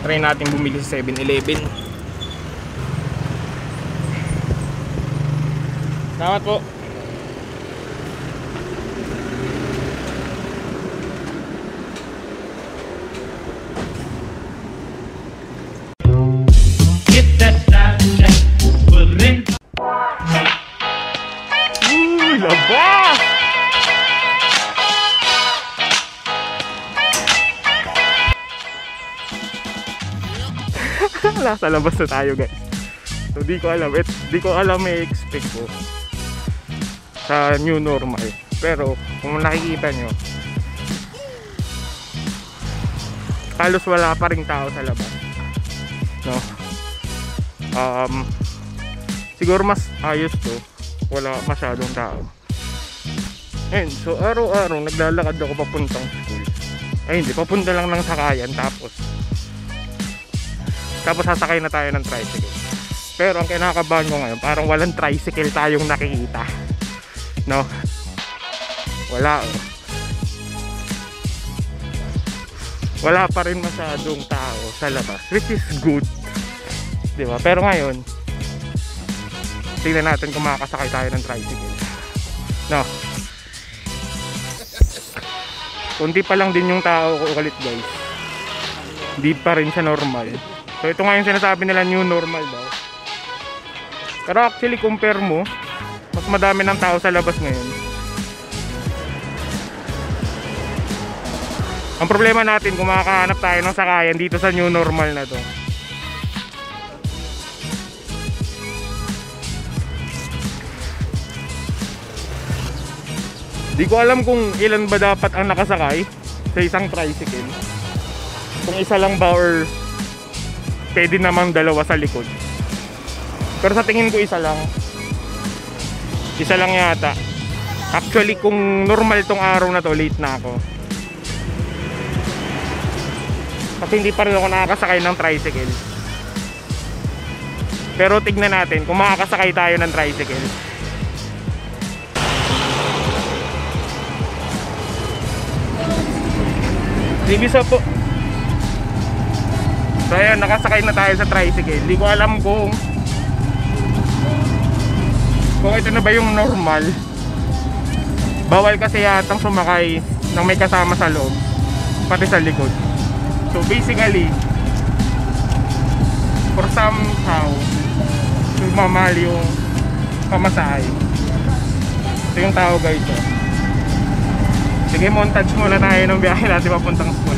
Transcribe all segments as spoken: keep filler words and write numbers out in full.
Try natin bumili sa seven eleven. Salamat po. Get that that that put it in. Uy, labas! Nasa labas na tayo, guys. So di ko alam, et, di ko alam may expect ko sa new normal. Pero kung nakikita nyo, halos wala pa ring tao sa labas, no? Um, siguro mas ayos to, wala masyadong tao. And so araw-araw naglalakad ako papuntang school. Ay hindi, papunta lang ng sakayan. Tapos Tapos sasakay na tayo ng tricycle. Pero ang kinakabahan ko ngayon, parang walang tricycle tayong nakikita, no? Wala, oh. Wala pa rin masyadong tao sa labas, which is good, di ba? Pero ngayon, tingnan natin kung makakasakay tayo ng tricycle, no? Kunti pa lang din yung tao ko ulit, guys. Hindi pa rin siya normal. So ito nga yung sinasabi nila, new normal daw. Pero actually compare mo, mas madami ng tao sa labas ngayon. Ang problema natin kung makakahanap tayo ng sakayan dito sa new normal na to. Di ko alam kung ilan ba dapat ang nakasakay sa isang tricycle. Kung isa lang ba or pwede namang dalawa sa likod. Pero sa tingin ko isa lang. Isa lang yata. Actually kung normal tong araw na to, late na ako. Kasi hindi pa rin ako nakakasakay ng tricycle. Pero tignan natin kung makakasakay tayo ng tricycle. Libisa po. So ayan, nakasakay na tayo sa tricycle. Hindi ko alam kung kung ito na ba yung normal. Bawal kasi yatang sumakay nang may kasama sa loob, pati sa likod. So basically, for somehow sumamahal yung pamasahe. Ito yung tao, guys, oh. Sige, montage muna tayo ng biyahe natin papuntang school.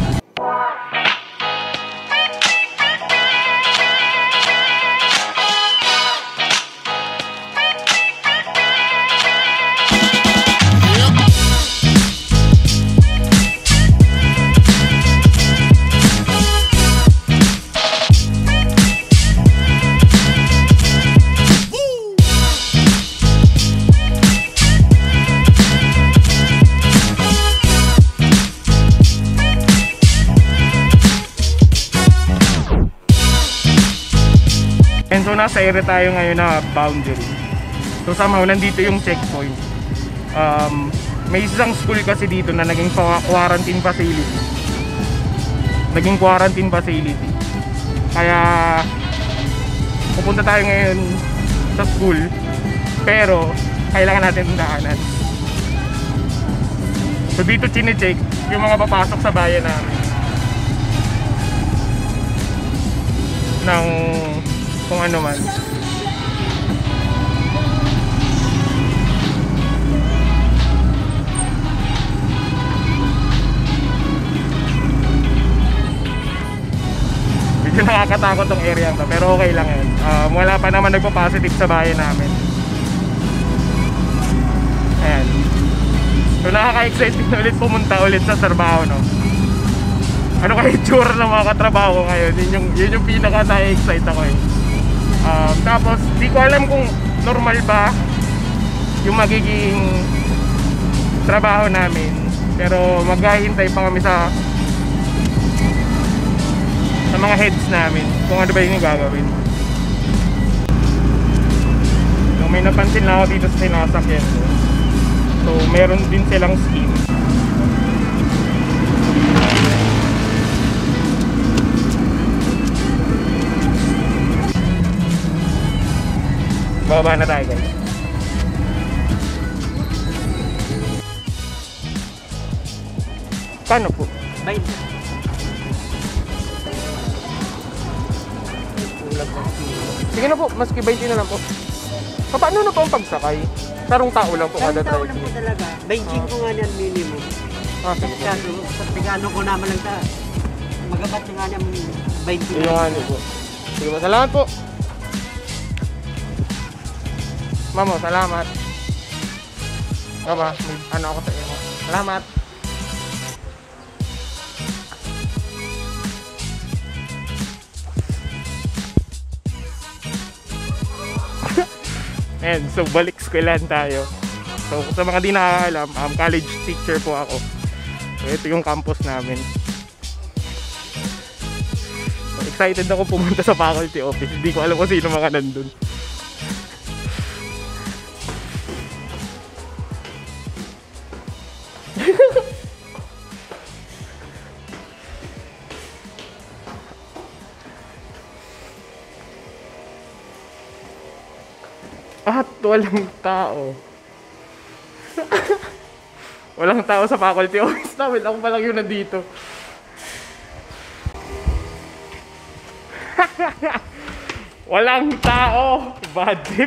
And so nasa area tayo ngayon na boundary. So somehow nandito yung checkpoint. um, May isang school kasi dito na naging quarantine facility. Naging quarantine facility. Kaya pupunta tayo ngayon sa school. Pero kailangan natin daanan. So dito chine-check yung mga papasok sa bayan namin ng kung ano man. Medyo nakakatakot tong area to, pero okay lang yun. Um, wala pa naman nagpo-positive sa bayan namin. Ayan. So nakaka-excite din ulit pumunta ulit sa trabaho, no? Ano kaya itsura ng mga katrabaho ngayon? Yun yung, yun yung pinaka na-excite ako eh. Um, tapos di ko alam kung normal ba yung magiging trabaho namin, pero maghahintay pa kami sa sa mga heads namin kung ano ba yung gagawin. So may napansin lang ako dito sa sinasakyan ko. So meron din silang scheme. Bababa na tayo guys. Kano po? Bait. Sige na po, maski twenty na lang po. Paano na po ang pagsakay? Tarong tao lang po Kada kada tao drive. lang po talaga. Benching ko nga niyan minimum. Ah, sige po. Kaso, sa pigano ko naman lang ta. Magabat nga niyan twenty. Yung ano po. Sige po, salamat po. Mamo, salamat. Mama, may ano ako sa iyo. Salamat. And so balik eskwelahan tayo. So sa mga di nakakaalam, um, college teacher po ako. So ito yung campus namin. So, excited ako pumunta sa faculty office. Hindi ko alam kung sino mga nandun. At walang tao. Walang tao sa faculty office namin. Ako pa lang yun nandito. Walang tao. Bad trip.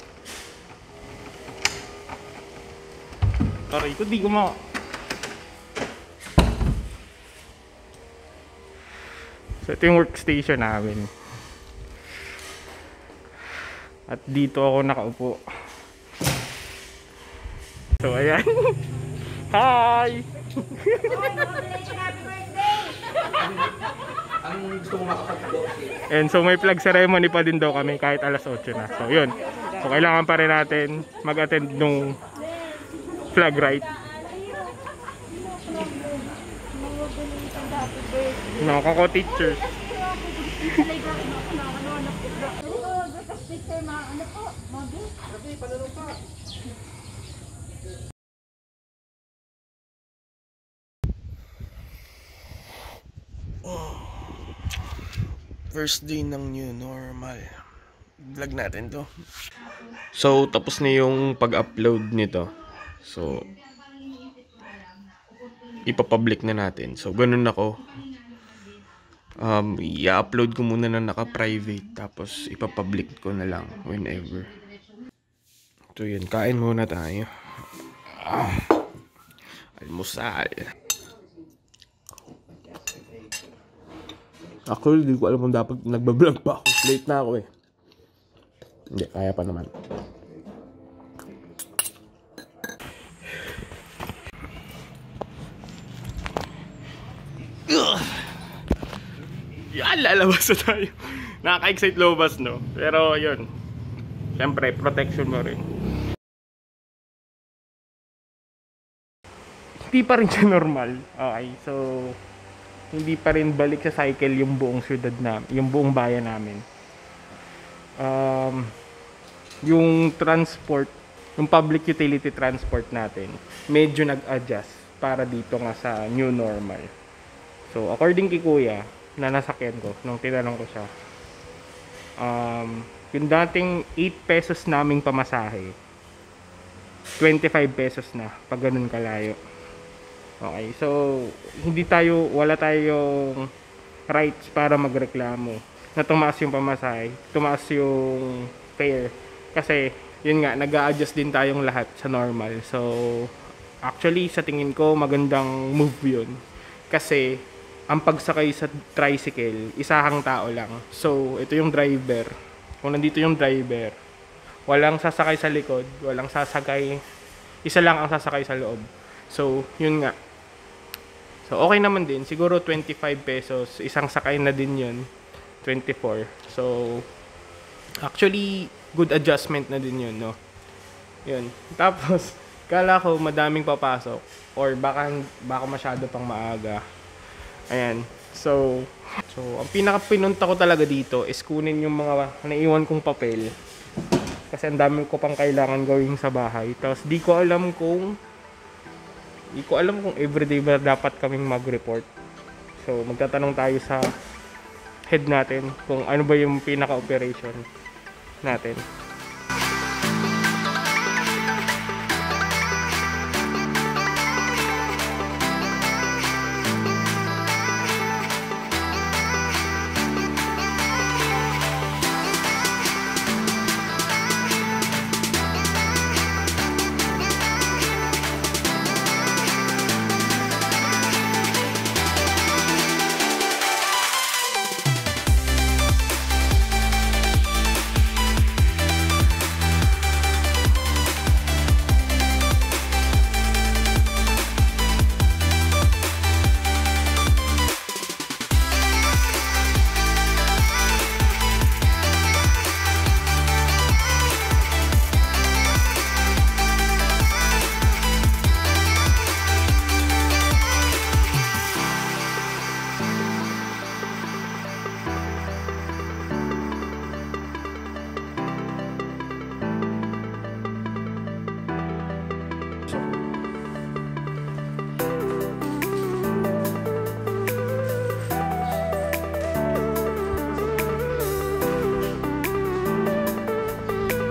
Sorry ko, di ko ma... So ito yung workstation namin. At dito ako nakaupo. So ayan. Hi! And so may flag ceremony pa din daw kami kahit alas otso na. So yun. So kailangan pa rin natin mag-attend nung flag rite. No, kako teachers. First day ng new normal. Vlog natin to. So tapos na yung pag-upload nito. So ipapublic na natin. So ganun ako. Um, i-upload ko muna na naka-private. Tapos ipapublic ko na lang whenever. So yun, kain muna tayo. Ah, almusal. Actually, di ko alam kung dapat nagbablog pa ako. Late na ako eh. Hindi, kaya pa naman. Yan, lalabas na tayo. Nakaka-excite lobas, no? Pero yun, siyempre, protection mo rin. Hindi pa rin siya normal. Okay, so hindi pa rin balik sa cycle yung buong syudad na, yung buong bayan namin. Um, yung transport, yung public utility transport natin, medyo nag-adjust para dito nga sa new normal. So, according kay Kuya, na nasakyan ko, nung tinanong ko siya, um, yung dating eight pesos naming pamasahe, twenty-five pesos na, pag ganun kalayo. Okay, so hindi tayo, wala tayong rights para magreklamo na tumaas yung pamasahe, tumaas yung fare. Kasi yun nga, nag-a-adjust din tayong lahat sa normal. So actually sa tingin ko magandang move yun. Kasi ang pagsakay sa tricycle, isahang tao lang. So ito yung driver. Kung nandito yung driver, walang sasakay sa likod, walang sasakay, isa lang ang sasakay sa loob. So yun nga. So okay naman din, siguro twenty-five pesos, isang sakay na din yun, twenty-four. So actually good adjustment na din yun, no. Yun. Tapos kala ko madaming papasok or baka baka masyado pang maaga. Ayan. So so ang pinaka pinunta ko talaga dito is kunin yung mga naiwan kong papel. Kasi ang dami ko pang kailangan gawin sa bahay. Tapos di ko alam kung Hindi ko alam kung everyday ba dapat kaming mag-report. So, magtatanong tayo sa head natin kung ano ba yung pinaka-operation natin.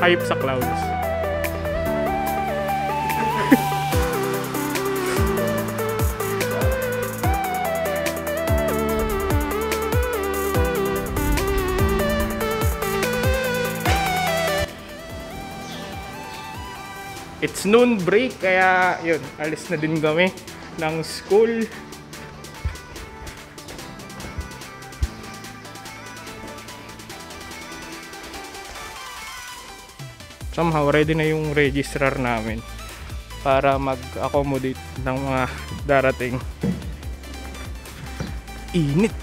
Hype sa clouds. It's noon break, kaya yun, alis na din kami ng school. Somehow ready na yung registrar namin para mag-accommodate ng mga darating. Init.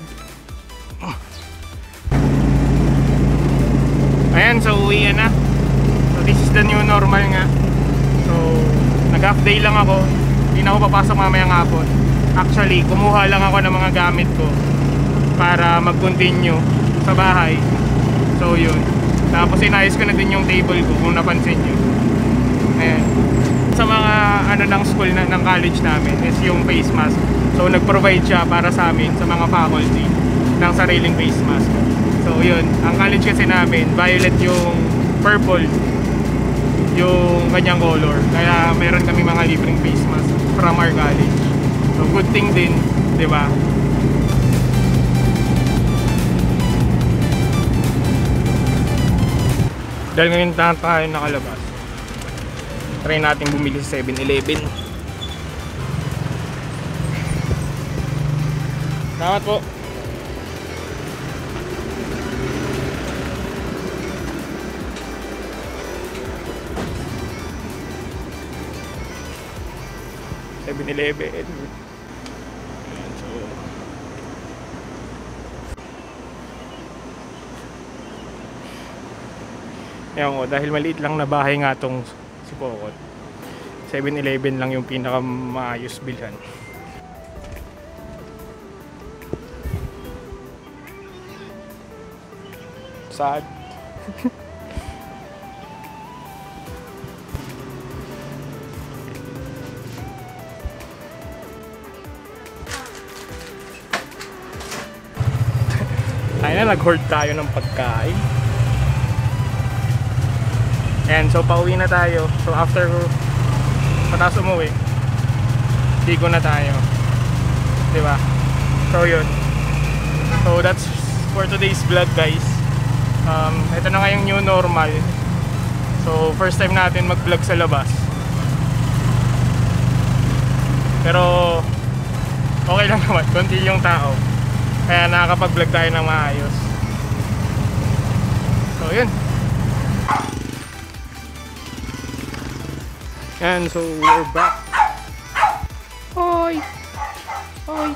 Ayan, so uwi na. So this is the new normal nga. So, nag-half day lang ako. Hindi na ako papasok mamayang hapon. Actually, kumuha lang ako ng mga gamit ko para mag-continue sa bahay. So, yun. Tapos, inayos ko na din yung table ko kung napansin nyo. Ayan. Sa mga ano ng school, na, ng college namin is yung face mask. So, nag-provide siya para sa amin, sa mga faculty, ng sariling face mask. So, yun. Ang college kasi namin, violet yung purple yung kanyang color, kaya meron kami mga libreng face mask from our college. So good thing din, di ba? Dahil ngayon na tayo nakalabas, try natin bumili sa seven eleven. Salamat po. seven eleven. Ayan, so ayan ko, dahil maliit lang na bahay nga tong si Pokot, seven eleven lang yung pinaka maayos bilhan. Sad. Ayun na, nag-hoard tayo ng pagkain. Ayan, so pauwi na tayo. So after patas umuwi, ligo na tayo, diba? So yun. So that's for today's vlog, guys. Um, ito na nga yung new normal. So first time natin mag-vlog sa labas. Pero okay lang naman, konti yung tao. Kaya nakakapag-vlog tayo ng maayos. So yun. And so we're back. Hoy! Hoy!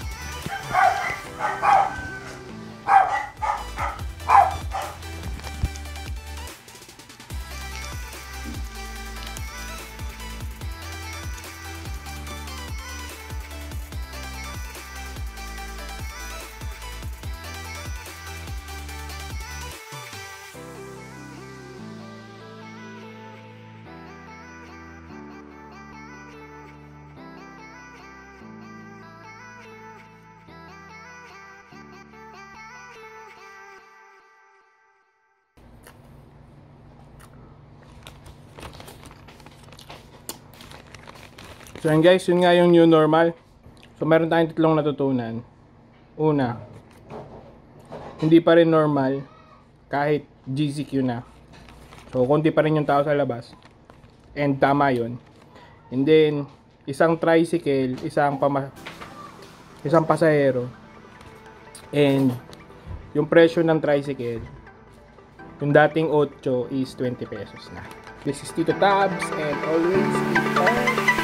So yun guys, yun nga yung new normal. So meron tayong tatlong natutunan. Una, hindi pa rin normal kahit G C Q na. So konti pa rin yung tao sa labas. And tama yun. And then, isang tricycle, isang pama isang pasahero. And yung presyo ng tricycle, yung dating eight is twenty pesos na. This is Tito Tabs and always keep on